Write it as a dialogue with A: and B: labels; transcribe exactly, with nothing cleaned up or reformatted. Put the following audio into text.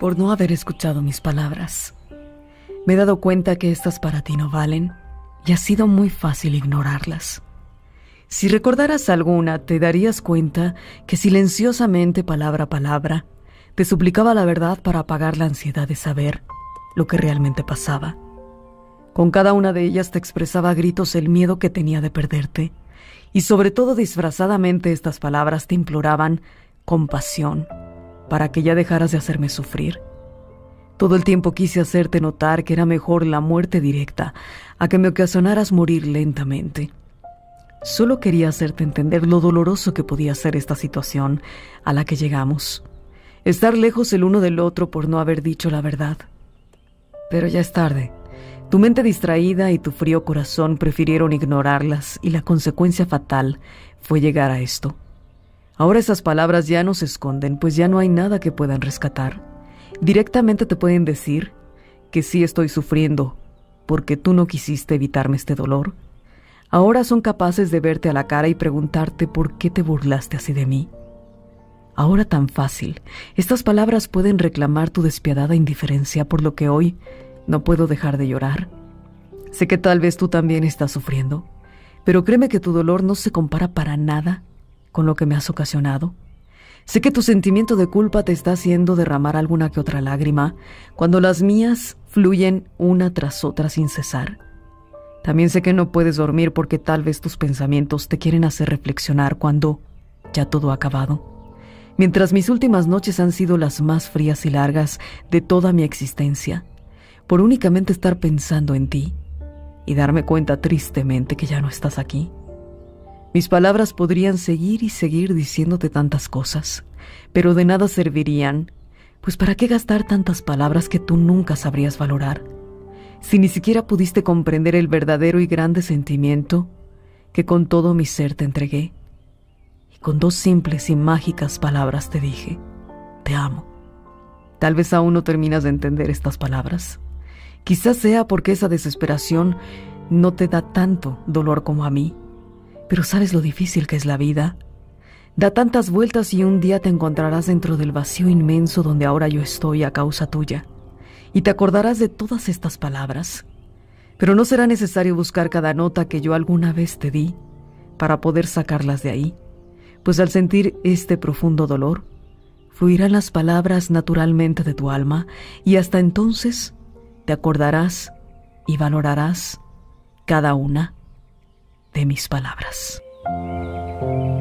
A: por no haber escuchado mis palabras. Me he dado cuenta que estas para ti no valen y ha sido muy fácil ignorarlas. Si recordaras alguna, te darías cuenta que silenciosamente, palabra a palabra, te suplicaba la verdad para apagar la ansiedad de saber lo que realmente pasaba. Con cada una de ellas te expresaba a gritos el miedo que tenía de perderte, y sobre todo disfrazadamente estas palabras te imploraban compasión para que ya dejaras de hacerme sufrir. Todo el tiempo quise hacerte notar que era mejor la muerte directa a que me ocasionaras morir lentamente. Solo quería hacerte entender lo doloroso que podía ser esta situación a la que llegamos. Estar lejos el uno del otro por no haber dicho la verdad. Pero ya es tarde. Tu mente distraída y tu frío corazón prefirieron ignorarlas y la consecuencia fatal fue llegar a esto. Ahora esas palabras ya no se esconden, pues ya no hay nada que puedan rescatar. Directamente te pueden decir que sí estoy sufriendo porque tú no quisiste evitarme este dolor. Ahora son capaces de verte a la cara y preguntarte por qué te burlaste así de mí. Ahora tan fácil, estas palabras pueden reclamar tu despiadada indiferencia, por lo que hoy no puedo dejar de llorar. Sé que tal vez tú también estás sufriendo, pero créeme que tu dolor no se compara para nada con lo que me has ocasionado. Sé que tu sentimiento de culpa te está haciendo derramar alguna que otra lágrima, cuando las mías fluyen una tras otra sin cesar. También sé que no puedes dormir porque tal vez tus pensamientos te quieren hacer reflexionar cuando ya todo ha acabado. Mientras mis últimas noches han sido las más frías y largas de toda mi existencia, por únicamente estar pensando en ti y darme cuenta tristemente que ya no estás aquí. Mis palabras podrían seguir y seguir diciéndote tantas cosas, pero de nada servirían, pues ¿para qué gastar tantas palabras que tú nunca sabrías valorar, si ni siquiera pudiste comprender el verdadero y grande sentimiento que con todo mi ser te entregué? Y con dos simples y mágicas palabras te dije, te amo. Tal vez aún no terminas de entender estas palabras. Quizás sea porque esa desesperación no te da tanto dolor como a mí. Pero ¿sabes lo difícil que es la vida? Da tantas vueltas y un día te encontrarás dentro del vacío inmenso donde ahora yo estoy a causa tuya. Y te acordarás de todas estas palabras. Pero no será necesario buscar cada nota que yo alguna vez te di para poder sacarlas de ahí. Pues al sentir este profundo dolor, fluirán las palabras naturalmente de tu alma y hasta entonces te acordarás y valorarás cada una de mis palabras.